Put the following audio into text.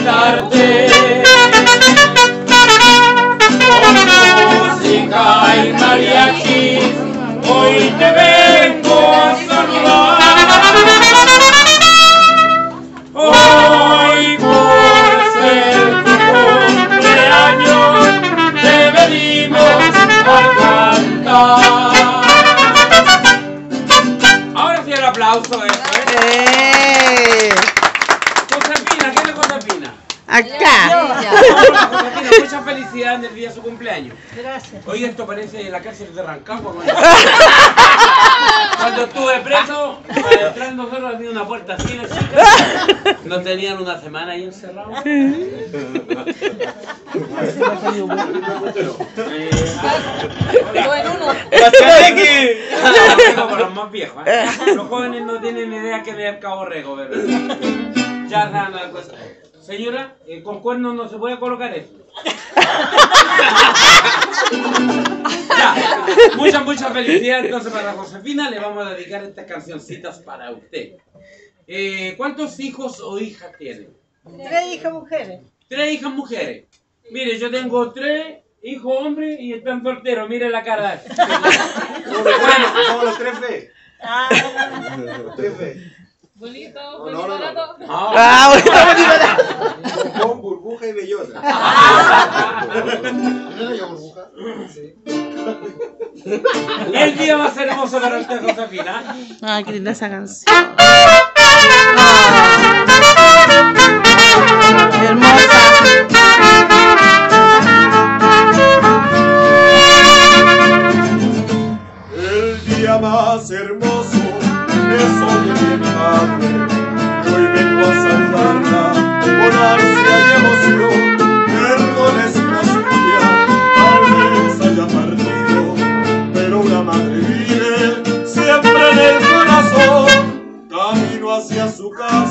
felicitarte. Con música y mariachi, hoy te vengo a saludar. Hoy por ser tu cumpleaños te venimos a cantar. Ahora sí el aplauso, Josefina, ¿qué es Josefina? Acá. Josefina, muchas felicidades en el día de su cumpleaños. Gracias. Oye, esto parece la cárcel de Rancagua. Cuando estuve preso, para entrar nosotros había una puerta así de chica. Nos tenían una semana ahí encerrados. Como los más viejos, Los jóvenes no tienen idea que leer Cabo Rego, ¿verdad? Ya dan la cosa. Señora, con cuernos no se puede colocar eso. Ya, muchas felicidades entonces para Josefina. Le vamos a dedicar estas cancioncitas para usted. ¿Cuántos hijos o hijas tiene? 3 hijas mujeres. 3 hijas mujeres. Mire, yo tengo 3 hijos hombres y están solteros. Mire la cara. Somos los 3B. Los 3B. Bonito, No. barato. Con burbuja y bellota. ¿No era burbuja? Sí. El día va a ser hermoso para usted, Josefina. Ay, qué linda esa canción. Hermosa. El día más hermoso es hoy de mi madre. Hoy vengo a saludarla con ansia y emoción. Perdone si no suya, tal vez haya partido, pero una madre vive siempre en el corazón. Camino hacia su casa.